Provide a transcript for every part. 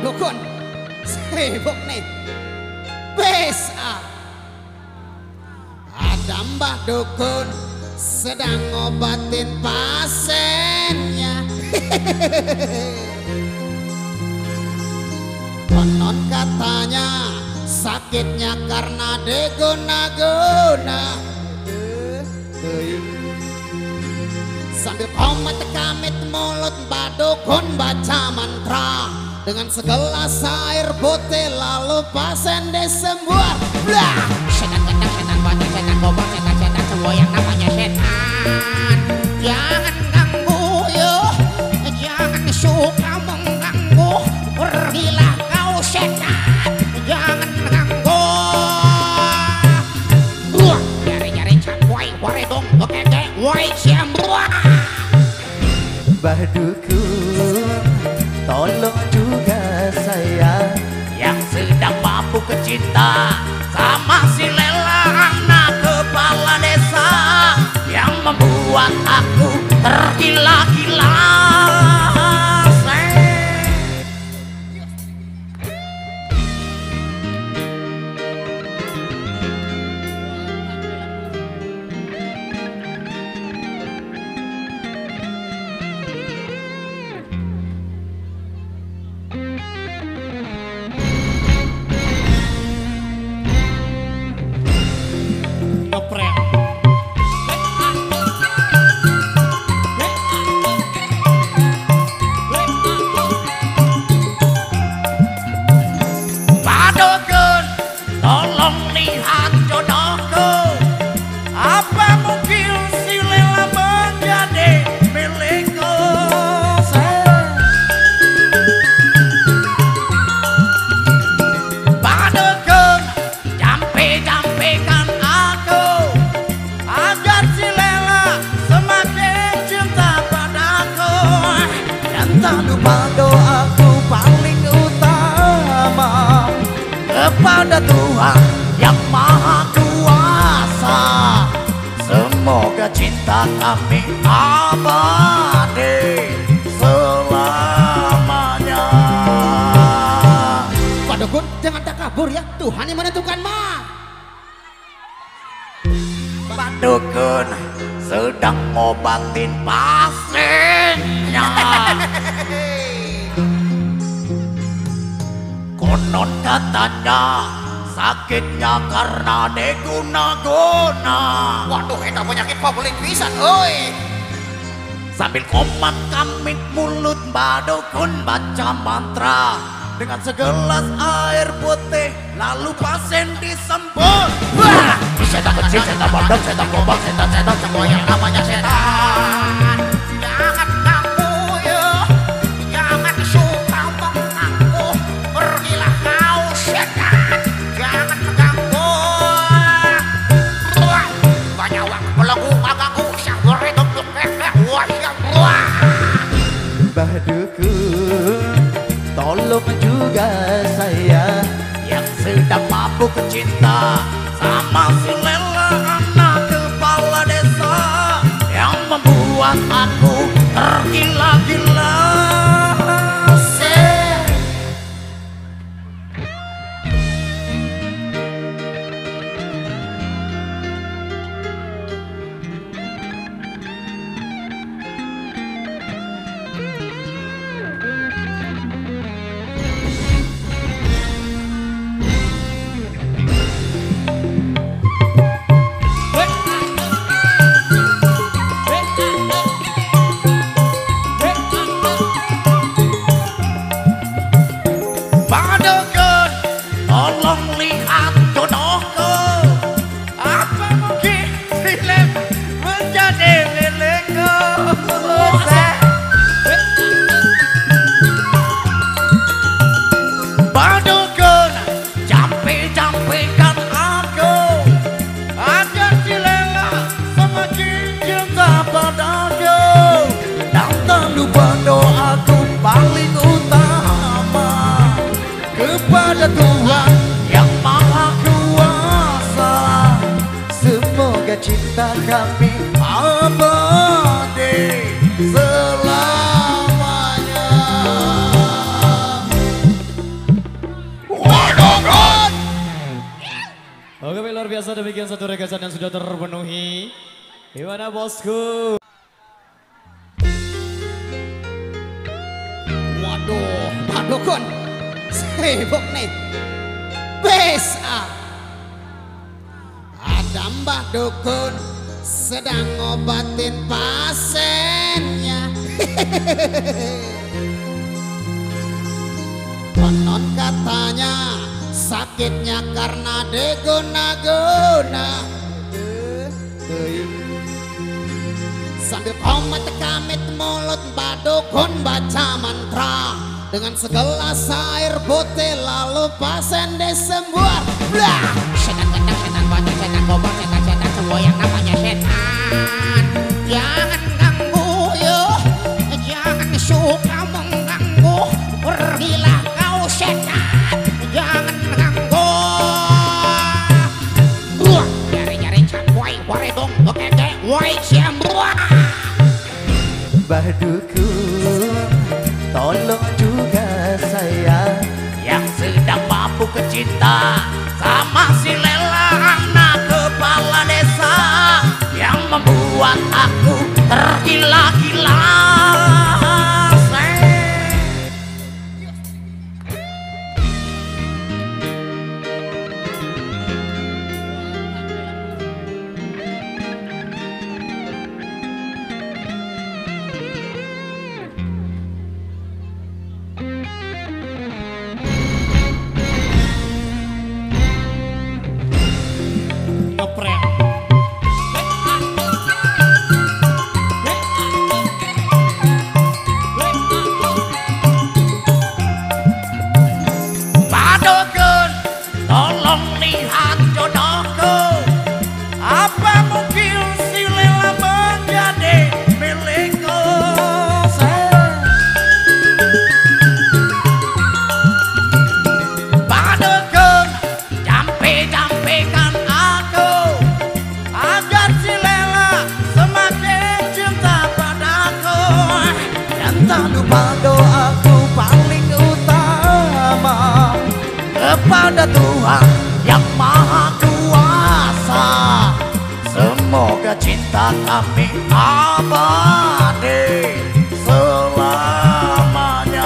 Dukun sibuk nih. Bisa ada Mbah Dukun sedang ngobatin pasiennya. Konon katanya sakitnya karena diguna-guna. Sambil komat kamit mulut Mbah Dukun baca mantra dengan segelas air putih lalu pasien disembuh. Blah! Setan gendang, setan bocah, setan bobor, setan semua yang namanya setan. Jangan ganggu yo, jangan suka mengganggu. Pergilah kau setan, jangan ganggu. Nyari-nyari campur, waredong, bekeke, woi siambua. Mbah Dukun, tolong juga saya yang sedang mabuk kecinta sama si Lela anak kepala desa yang membuat aku tergila-gila. Kepada Tuhan yang Maha Kuasa, semoga cinta kami abadi selamanya. Pak Dukun jangan tak kabur ya, Tuhan yang menentukan mah. Pak Dukun sedang ngobatin pasiennya. Konon katanya sakitnya karena diguna-guna. Waduh, eta penyakit publik pisan euy. Sambil komat kamit mulut Mbah Dukun baca mantra dengan segelas air putih lalu pasien disembur. Wah! Setan kecil, setan bodong, setan gobang, setan semua yang namanya setan. Jangan ganggu ya, jangan suka mengganggu. Pergilah kau setan, jangan mengganggu. Wah! Banyak waktu belenggu, agakku syahur itu wah wah. Mbah Dukun, tolong juga saya yang sedang mabuk cinta sama si Lela anak kepala desa yang membuat aku tergila-gila. satu regasan yang sudah terpenuhi. Gimana bosku? Waduh Kun, sibuk nih. Bisa. Ada Mbah Dukun sedang ngobatin pasiennya. Konon katanya sakitnya karena diguna-guna. Sambil komat kamit mulut Mbah Dukun baca mantra dengan segelas air putih lalu pasien disembuh. Blah! Setan gendang, setan bocah, setan gobang, setan semua yang namanya setan. Jangan ganggu yo, jangan suka mengganggu. Pergilah kau setan, jangan ganggu. Nyari-nyari campoi, waredong, bekeke, woi siambuah. Mbah Dukun, tolong juga saya yang sedang mabuk kecinta sama si Lela anak kepala desa yang membuat aku tergila-gila. Doaku paling utama kepada Tuhan yang Maha Kuasa, semoga cinta kami abadi selamanya.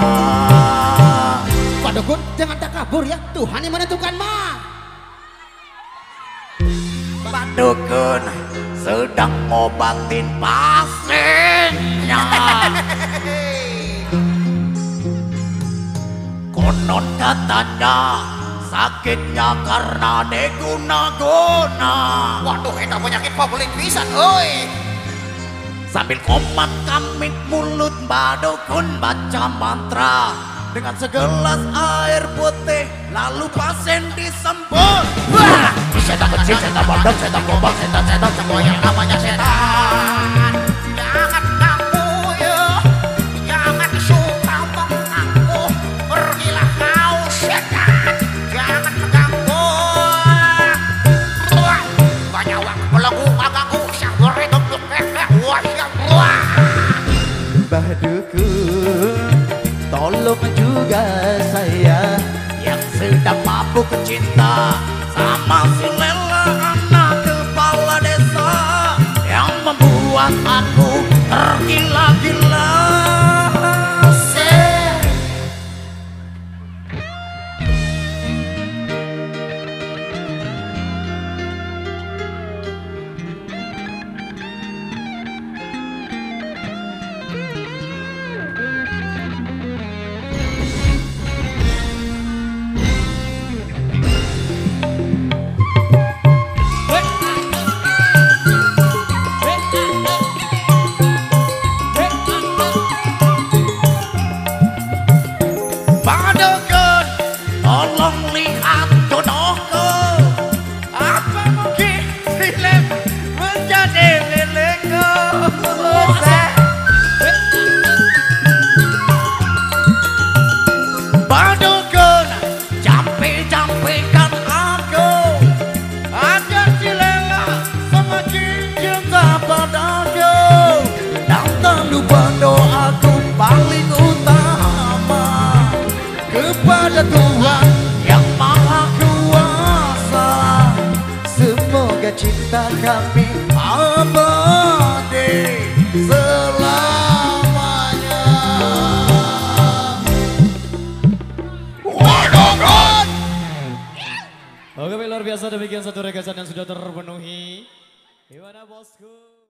Pak Dukun, jangan takabur ya, Tuhan yang menentukan mah. Pak Dukun sedang ngobatin pasiennya. Konon katanya sakitnya karena diguna-guna. Waduh, eta penyakit publik pisan, oi. Sambil komat kamit mulut Mbah Dukun baca mantra dengan segelas air putih lalu pasien disembur. Wah! Setan kecil, setan bodoh, setan gombang, setan semua yang namanya setan. Jangan ganggu ya, jangan suka mengganggu. Pergilah kau setan, jangan mengganggu. Banyak waktu belenggu, agakku syahur hidup lu kekeh. Wah, wah. Mbah Dukun, tolong juga saya yang sedang mabuk cinta sama si Lela anak kepala desa yang membuat aku tergila-gila. cinta kami abadi selamanya. Waduh, Oke, luar biasa, demikian satu regasan yang sudah terpenuhi. Gimana bosku?